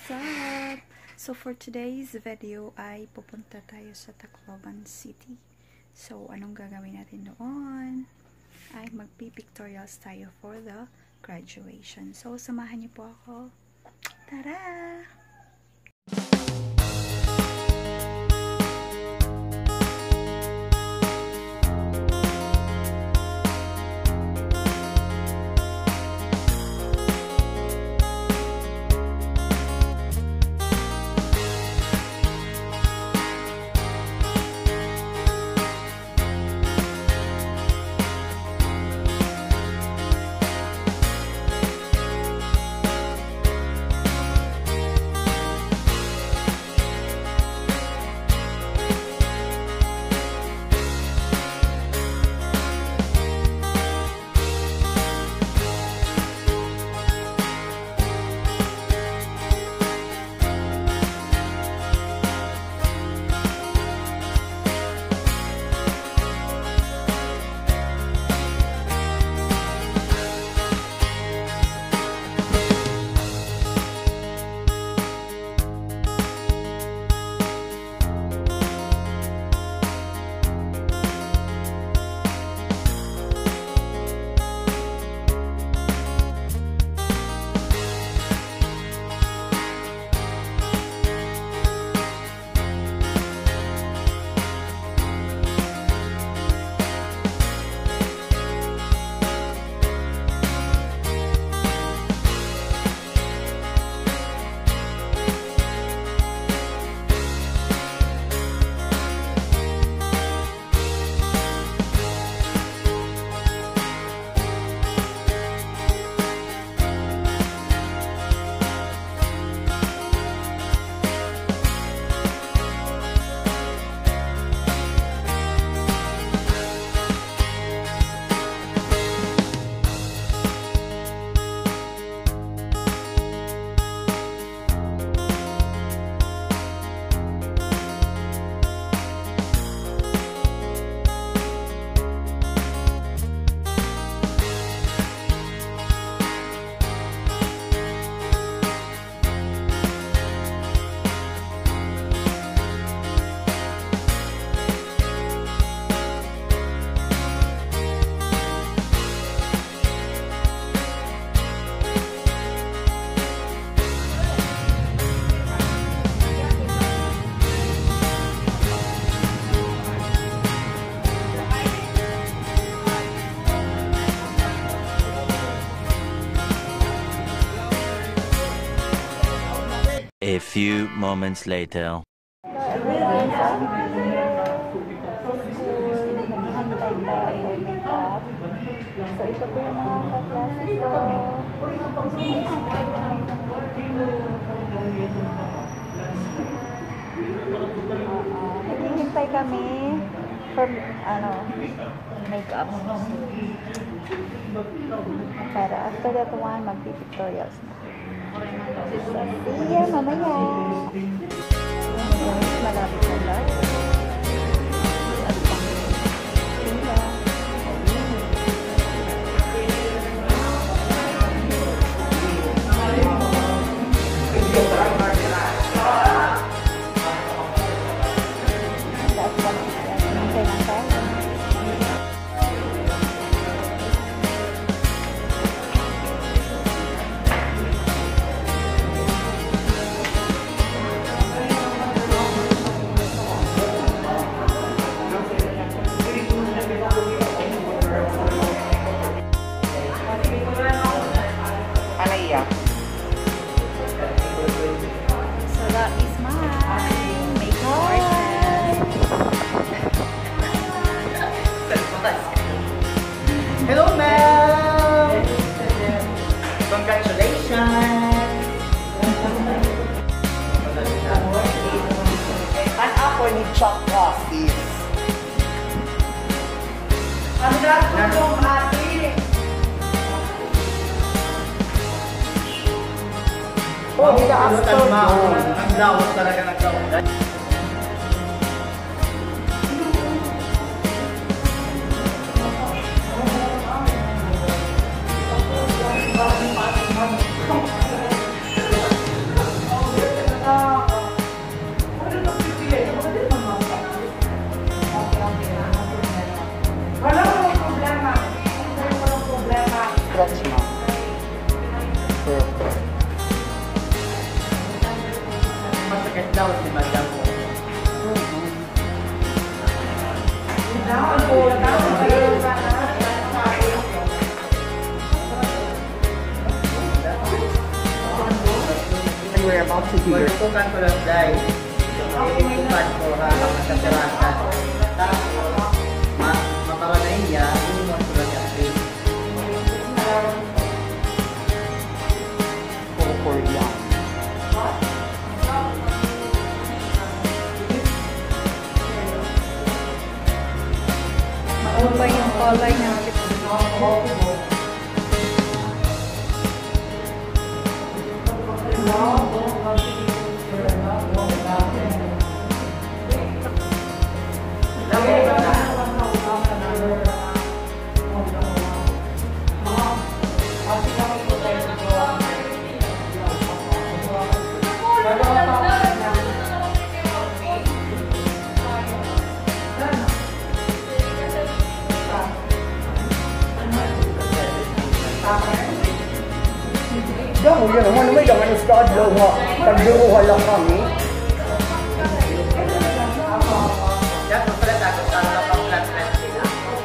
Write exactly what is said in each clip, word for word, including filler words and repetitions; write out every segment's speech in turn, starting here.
up? So for today's video ay pupunta tayo sa Tacloban City. So anong gagawin natin doon? Ay magpi-pictorials tayo for the graduation. So samahan niyo po ako. Tara! A few moments later. Hello everyone, so naghihintay tayo for makeup. So ito po yung mga kaklase ko. Naghihintay kami for ano, makeup. Pero after that one, magpi-pictorials na. See ya mamaya. Malapit na lang. So that is my makeup artist. Hello, ma'am! Congratulations! An apple ni Chuck Office. Ang lahat ng ate! Oh, hindi ka after yun. Ang lawak talaga nagkaundan. Sige. Ikukan ko lang dahil. Ikukan ko habang nasa terasa. Tapos, ma- mapawalain niya, inuman ko lang yung face. For yan. Ano ba yung kulay ng lipstick? Damo yan naman, may daman is kaadlaw ha. Tagduruha lang kami. Yan, kung pala takot sa mga pang-flat flat sila.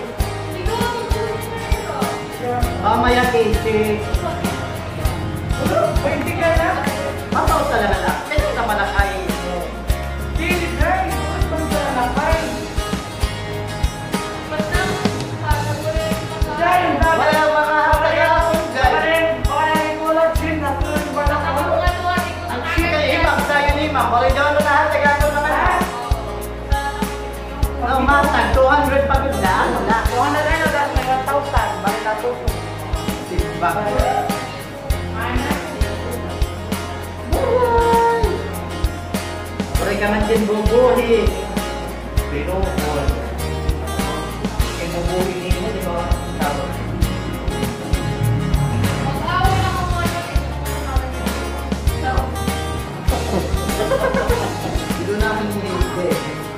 Mamaya, Casey. Pwede ka na? Mataw sa lalaki. Kaya sa malakay mo. Dili na, ito pang sa lakay. Dahil, Wala mga hapagapon, guys. Ang sika imam, sa'yo ni imam. Wala daw na lahat, tagato naman. Ang matag, two hundred pagod na. Ano na? Diba? Pare ka man din bubuhi. Pinupol. Kaya bubuhi ni mo, di ba? Tawag. Dito namin hindi.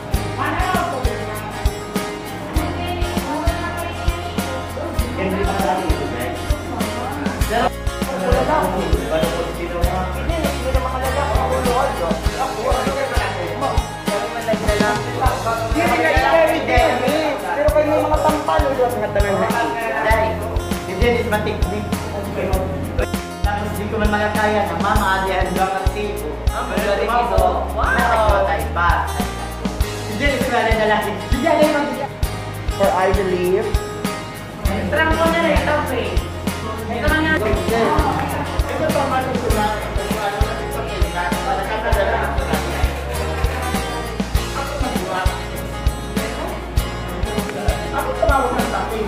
Hindi pa natin ito, guys. Pero, paano po sino nga? Pero kayo may mga tampalo doon sa tanan na Dahil, hindi is matiknik. Tapos di ko man makakaya na mama, adihan doon ang tipo. Ang magaling ito. Wow! Tayo pa. Hindi is ko na lalaki. Hindi alay mag For I believe. Trang ko na rin ito, pre. Ito lang nga. Ito pa matutunan. Ito pa ano na ito. Para kapadala. Ako tumawag ng tapi.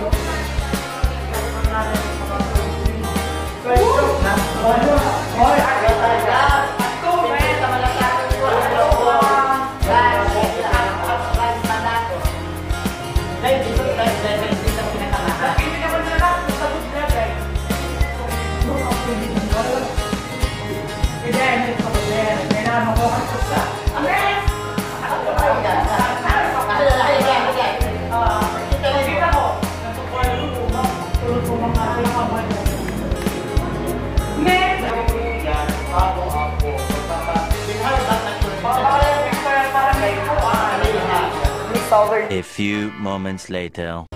A few moments later.